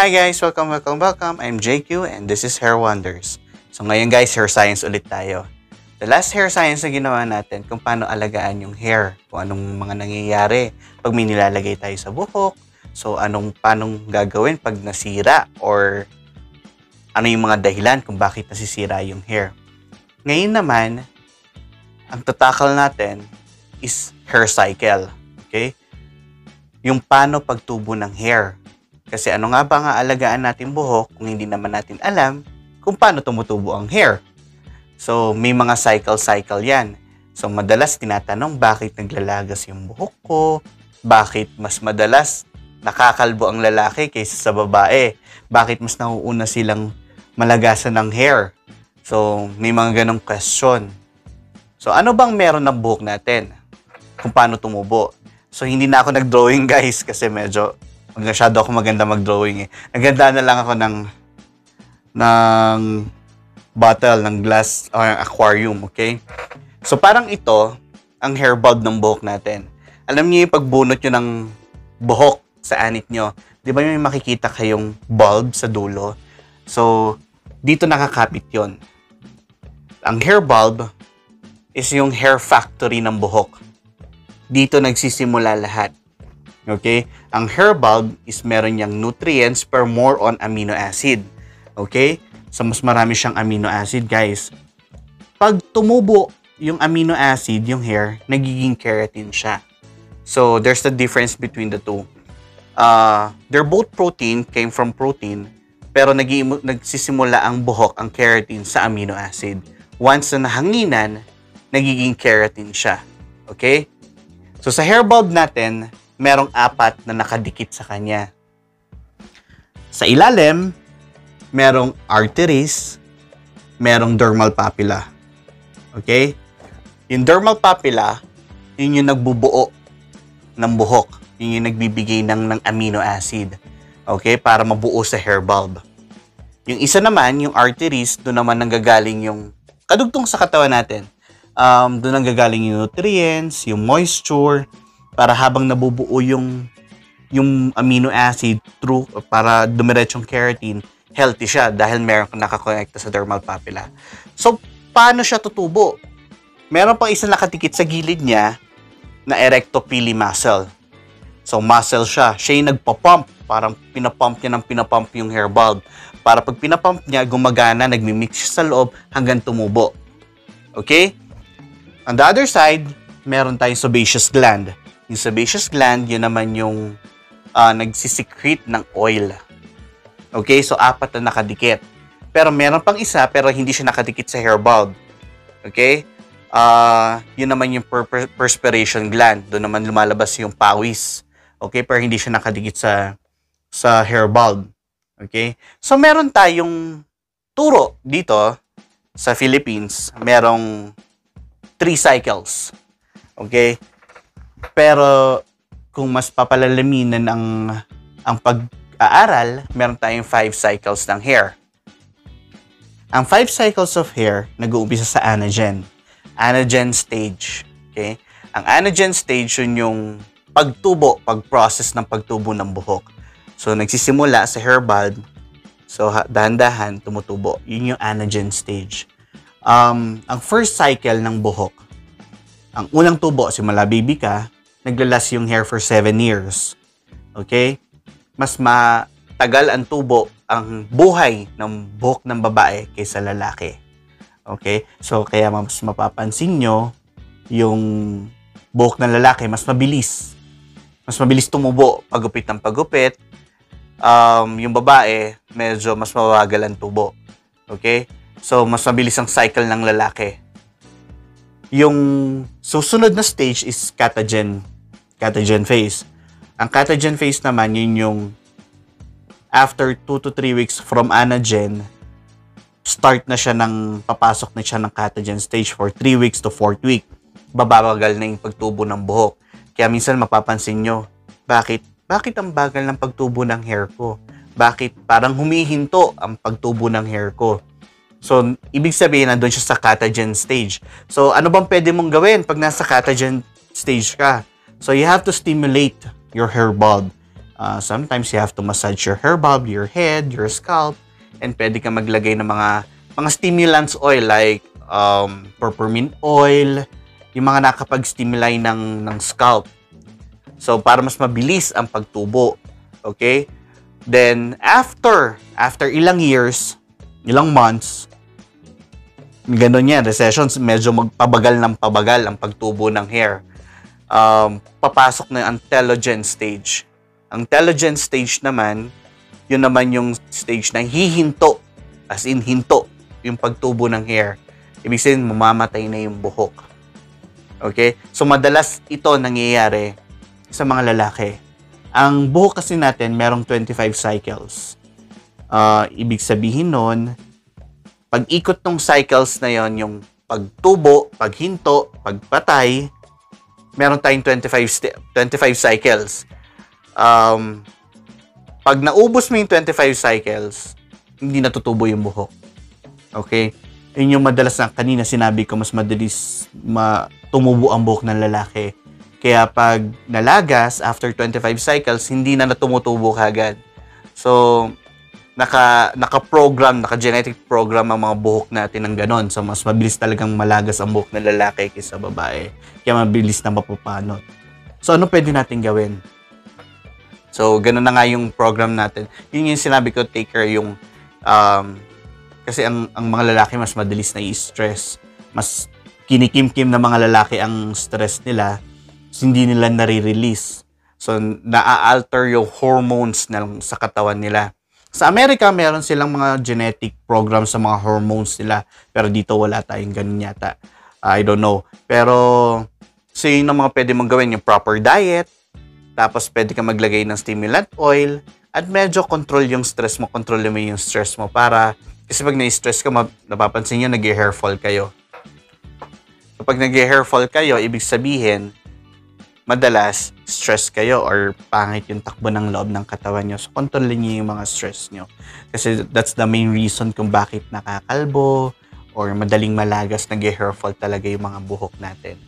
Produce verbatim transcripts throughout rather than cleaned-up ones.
Hi guys! Welcome, welcome, welcome. I'm J Q and this is Hair Wonders. So ngayon guys, hair science ulit tayo. The last hair science na ginawa natin kung paano alagaan yung hair, kung anong mga nangyayari pag may nilalagay tayo sa buhok, so anong paanong gagawin pag nasira or ano yung mga dahilan kung bakit nasisira yung hair. Ngayon naman, ang tatakal natin is hair cycle. Okay? Yung paano pagtubo ng hair. Kasi ano nga ba nga alagaan natin buhok kung hindi naman natin alam kung paano tumutubo ang hair. So, may mga cycle-cycle yan. So, madalas tinatanong bakit naglalagas yung buhok ko, bakit mas madalas nakakalbo ang lalaki kaysa sa babae, bakit mas nauuna silang malagasan ng hair. So, may mga ganong question. So, ano bang meron ng buhok natin? Kung paano tumubo? So, hindi na ako nag-drawing guys kasi medyo masyado ako maganda mag-drawing eh. Naganda na lang ako ng ng bottle, ng glass or aquarium, okay? So, parang ito ang hair bulb ng buhok natin. Alam niyo yung pagbunot nyo ng buhok sa anit nyo, di ba may makikita kayong bulb sa dulo? So, dito nakakapit yon. Ang hair bulb is yung hair factory ng buhok. Dito nagsisimula lahat. Okay? Ang hair bulb is meron niyang nutrients per more on amino acid. Okay? So, mas marami siyang amino acid, guys. Pag tumubo yung amino acid, yung hair, nagiging keratin siya. So, there's the difference between the two. Uh, they're both protein, came from protein, pero nag nagsisimula ang buhok, ang keratin, sa amino acid. Once na nahanginan, nagiging keratin siya. Okay? So, sa hair bulb natin, merong apat na nakadikit sa kanya. Sa ilalim, merong arteries, merong dermal papilla. Okay? Yung dermal papilla, yun yung nagbubuo ng buhok. Yun yung nagbibigay ng, ng amino acid. Okay? Para mabuo sa hair bulb. Yung isa naman, yung arteries, doon naman nanggagaling yung kadugtong sa katawan natin. Um, doon nanggagaling yung nutrients, yung moisture, para habang nabubuo yung yung amino acid through para dumiretsong keratin, healthy siya dahil meron kang nakakonekta sa dermal papilla. So, paano siya tutubo? Meron pang isa nakatikit sa gilid niya na erectopili muscle. So, muscle siya. Siya yung nagpa-pump. Parang pinapump niya ng pinapump yung hair bulb. Para pag pinapump niya, gumagana, nagmimix siya sa loob hanggang tumubo. Okay? On the other side, meron tayong sebaceous gland. Yung sebaceous gland, yun naman yung uh, nagsisecrete ng oil. Okay? So, apat na nakadikit. Pero meron pang isa, pero hindi siya nakadikit sa hair bulb. Okay? Uh, yun naman yung per per perspiration gland. Doon naman lumalabas yung pawis. Okay? Pero hindi siya nakadikit sa, sa hair bulb. Okay? So, meron tayong turo dito sa Philippines. Merong three cycles. Okay? Pero kung mas papalalaminan ang ang pag-aaral, meron tayong five cycles ng hair. Ang five cycles of hair nag-uumpisa sa anagen. Anagen stage. Okay? Ang anagen stage yun yung pagtubo, pag-process ng pagtubo ng buhok. So nagsisimula sa hair bulb. So dahan-dahan tumutubo. Yun yung anagen stage. Um, ang first cycle ng buhok, ang unang tubo, simula baby ka, naglalas yung hair for seven years. Okay? Mas matagal ang tubo, ang buhay ng buhok ng babae kaysa lalaki. Okay? So, kaya mas mapapansin nyo, yung buhok ng lalaki, mas mabilis. Mas mabilis tumubo, pagupit ng pagupit. Um, yung babae, medyo mas mabagal ang tubo. Okay? So, mas mabilis ang cycle ng lalaki. Yung susunod na stage is catagen, catagen phase. Ang catagen phase naman, yun yung after two to three weeks from anagen, start na siya ng, papasok na siya ng catagen stage for three weeks to fourth week. Babagal na yung pagtubo ng buhok. Kaya minsan mapapansin nyo, bakit? Bakit ang bagal ng pagtubo ng hair ko? Bakit parang humihinto ang pagtubo ng hair ko? So, ibig sabihin, nandun siya sa catagen stage. So, ano bang pwede mong gawin pag nasa catagen stage ka? So, you have to stimulate your hair bulb. Uh, sometimes you have to massage your hair bulb, your head, your scalp, and pwede ka maglagay ng mga mga stimulants oil like um, peppermint oil, yung mga nakapag-stimulate ng, ng scalp. So, para mas mabilis ang pagtubo. Okay? Then, after, after ilang years, ilang months, ganun yan, recessions, medyo magpabagal ng pabagal ang pagtubo ng hair. Um, papasok na ang telogen stage. Ang telogen stage naman, yun naman yung stage na hihinto, as in hinto, yung pagtubo ng hair. Ibig sabihin, mamamatay na yung buhok. Okay? So, madalas ito nangyayari sa mga lalaki. Ang buhok kasi natin, merong twenty-five cycles. Uh, ibig sabihin nun, pag ikot ng cycles na yon, yung pagtubo, paghinto, pagpatay, meron tayong twenty-five, twenty-five cycles. Um, pag naubos mo yung twenty-five cycles, hindi natutubo yung buhok. Okay? Yun yung madalas na kanina sinabi ko, mas madalis ma tumubo ang buhok ng lalaki. Kaya pag nalagas, after twenty-five cycles, hindi na natumutubo kagad. So, naka, naka-program, naka-genetic program ang mga buhok natin ng ganon. So, mas mabilis talagang malagas ang buhok ng lalaki kaysa babae. Kaya mabilis na mapupanot. So, ano pwede natin gawin? So, ganon na nga yung program natin. Yun yung sinabi ko, take care yung... Um, kasi ang, ang mga lalaki mas madalis na i-stress. Mas kinikim-kim na mga lalaki ang stress nila. Hindi nila nare-release. So, na-alter yung hormones na sa katawan nila. Sa Amerika, meron silang mga genetic program sa mga hormones nila. Pero dito, wala tayong ganun yata. Uh, I don't know. Pero, so yun ang mga pwede mong gawin. Yung proper diet. Tapos, pwede ka maglagay ng stimulant oil. At medyo control yung stress mo. Control mo yung stress mo para... Kasi pag na-stress ka, napapansin nyo, nag-hair fall kayo. Kapag nag-hair fall kayo, ibig sabihin, madalas, stress kayo or pangit yung takbo ng loob ng katawan nyo. So, kontrolin nyo yung mga stress nyo. Kasi that's the main reason kung bakit nakakalbo or madaling malagas, nag-hair fall talaga yung mga buhok natin.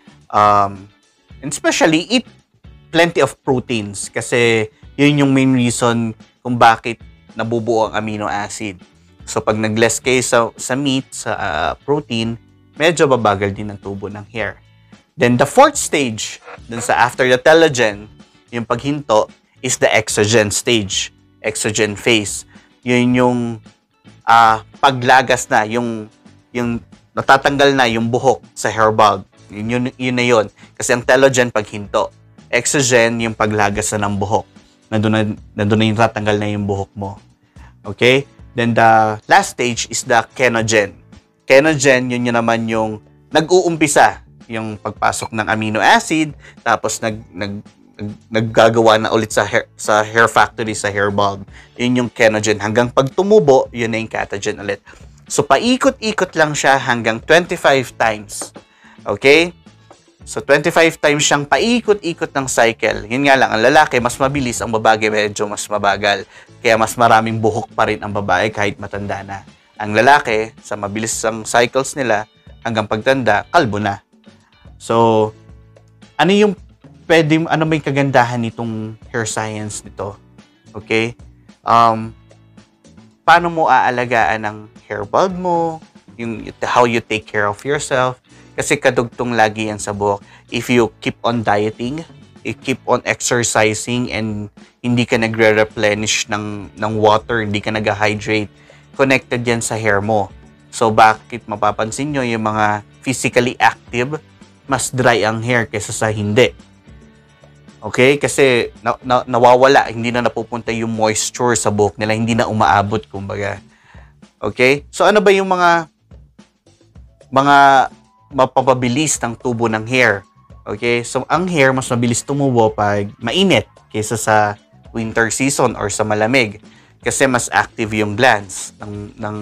Um, and especially, eat plenty of proteins. Kasi yun yung main reason kung bakit nabubuo ang amino acid. So, pag nag-less kayo sa, sa meat, sa uh, protein, medyo babagal din ang tubo ng hair. Then, the fourth stage, dun sa after the telogen, yung paghinto, is the exogen stage. Exogen phase. Yun yung uh, paglagas na, yung, yung natatanggal na yung buhok sa hair bulb. Yun, yun, yun na yun. Kasi ang telogen, paghinto. Exogen, yung paglagas na ng buhok. Nandun na, nandun na yung tatanggal na yung buhok mo. Okay? Then the last stage is the kenogen. Kenogen, yun yun naman yung nag-uumpisa yung pagpasok ng amino acid, tapos nag, nag, nag, naggagawa na ulit sa hair, sa hair factory, sa hair bulb. Yun yung kenogen. Hanggang pag tumubo, yun na yung catagen ulit. So, paikot-ikot lang siya hanggang twenty-five times. Okay? So, twenty-five times siyang paikot-ikot ng cycle. Yun nga lang, ang lalaki, mas mabilis, ang babae medyo mas mabagal. Kaya mas maraming buhok pa rin ang babae kahit matanda na. Ang lalaki, sa mabilis ang cycles nila, hanggang pagtanda, kalbo na. So, ano yung pwede, ano may kagandahan nitong hair science nito? Okay? Um, paano mo aalagaan ang hair bulb mo? Yung, how you take care of yourself? Kasi kadugtong lagi yan sa buhok. If you keep on dieting, you keep on exercising, and hindi ka nagre-replenish ng, ng water, hindi ka nag-hydrate, connected yan sa hair mo. So, bakit mapapansin nyo yung mga physically active, mas dry ang hair kaysa sa hindi? Okay? Kasi na, na, nawawala, hindi na napupunta yung moisture sa buhok nila, hindi na umaabot, kumbaga. Okay? So, ano ba yung mga mga mapapabilis ng tubo ng hair? Okay? So, ang hair mas mabilis tumubo pag mainit kaysa sa winter season or sa malamig. Kasi mas active yung glands ng, ng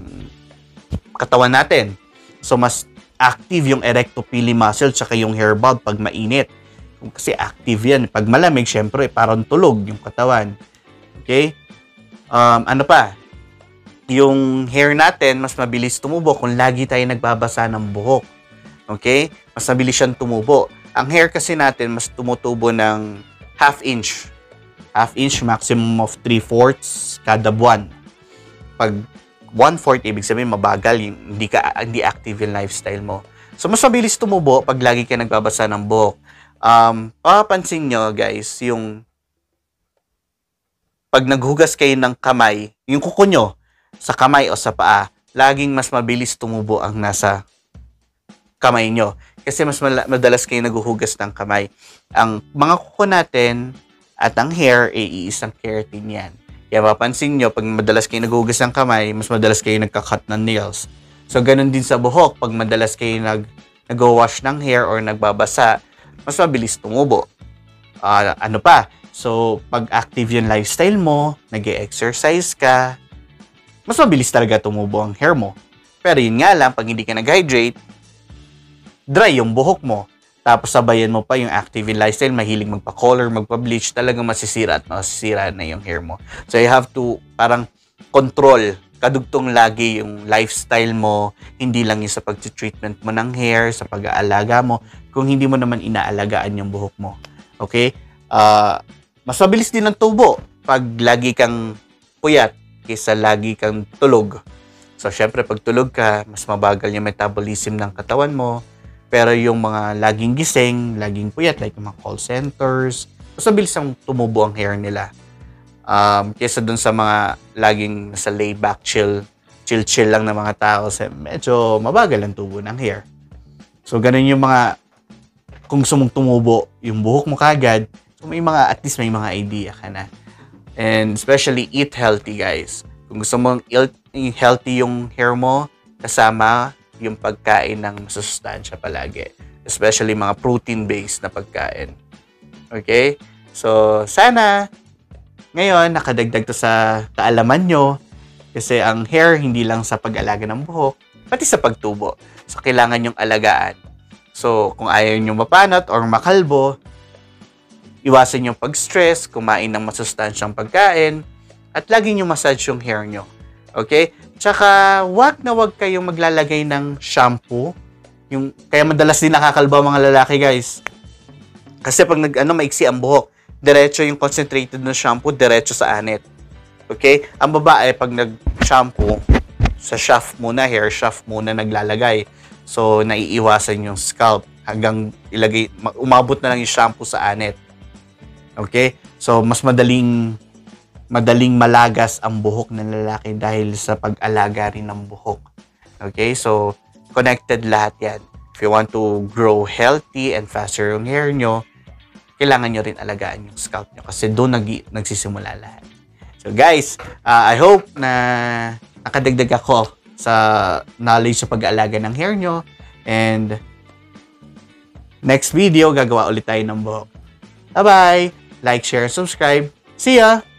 katawan natin. So, mas active yung erectopili muscle tsaka yung hair bulb pag mainit. Kasi active yan. Pag malamig, syempre, parang tulog yung katawan. Okay? Um, ano pa? Yung hair natin, mas mabilis tumubo kung lagi tayo nagbabasa ng buhok. Okay? Mas mabilis siyang tumubo. Ang hair kasi natin, mas tumutubo ng half inch half inch, maximum of three fourths kada buwan. Pag one fourth, ibig sabihin mabagal, yung hindi, ka, hindi active yung lifestyle mo. So, mas mabilis tumubo pag lagi ka nagbabasa ng buhok. Um, papansin nyo, guys, yung pag naghugas kayo ng kamay, yung kuko nyo, sa kamay o sa paa, laging mas mabilis tumubo ang nasa kamay nyo. Kasi mas madalas kayo naghuhugas ng kamay. Ang mga kuko natin at ang hair, ay iisang keratin yan. Kaya mapansin nyo, pag madalas kayo naghuhugas ng kamay, mas madalas kayo nagka-cut ng nails. So, ganun din sa buhok. Pag madalas kayo nag, nag-wash ng hair or nagbabasa, mas mabilis tumubo. Uh, ano pa? So, pag active yung lifestyle mo, nag-exercise ka, mas mabilis talaga tumubo ang hair mo. Pero yun nga lang, pag hindi ka nag-hydrate, dry yung buhok mo. Tapos sabayan mo pa yung active in lifestyle, mahilig magpa-color, magpa-bleach, talagang masisira at masisira na yung hair mo. So you have to parang control, kadugtong lagi yung lifestyle mo, hindi lang yung sa pag-treatment mo ng hair, sa pag-aalaga mo, kung hindi mo naman inaalagaan yung buhok mo. Okay? Uh, mas mabilis din ang tubo pag lagi kang puyat kaysa lagi kang tulog. So syempre pag tulog ka, mas mabagal yung metabolism ng katawan mo. Pero yung mga laging gising, laging puyat, like yung mga call centers, mas mabilis ang tumubo ang hair nila. Um, kesa dun sa mga laging nasa laid back, chill, chill-chill lang na mga tao, medyo mabagal ang tubo ng hair. So, ganun yung mga, kung gusto mong tumubo yung buhok mo kagad, so may mga, at least may mga idea ka na. And especially, eat healthy, guys. Kung gusto mong healthy yung hair mo, kasama yung pagkain ng masustansya palagi. Especially mga protein-based na pagkain. Okay? So, sana ngayon nakadagdag to sa kaalaman nyo kasi ang hair hindi lang sa pag-alaga ng buhok, pati sa pagtubo. So, kailangan yung alagaan. So, kung ayaw nyo mapanat or makalbo, iwasan yung pag-stress, kumain ng masustansyang pagkain, at lagi nyo massage yung hair nyo. Okay? Tsaka, wag na wag kayong maglalagay ng shampoo. Yung, kaya madalas din nakakalba mga lalaki, guys. Kasi pag nag, ano, maiksi ang buhok, diretso yung concentrated na shampoo, diretso sa anit. Okay? Ang babae, pag nag-shampoo, sa shaft muna, hair shaft muna naglalagay. So, naiiwasan yung scalp hanggang ilagay, umabot na lang yung shampoo sa anit. Okay? So, mas madaling madaling malagas ang buhok ng lalaki dahil sa pag-alaga rin ng buhok. Okay? So, connected lahat yan. If you want to grow healthy and faster yung hair nyo, kailangan nyo rin alagaan yung scalp nyo kasi doon nag- nagsisimula lahat. So, guys, uh, I hope na nakadagdag ako sa knowledge sa pag-aalaga ng hair nyo. And next video, gagawa ulit tayo ng buhok. Bye-bye! Like, share, subscribe. See ya!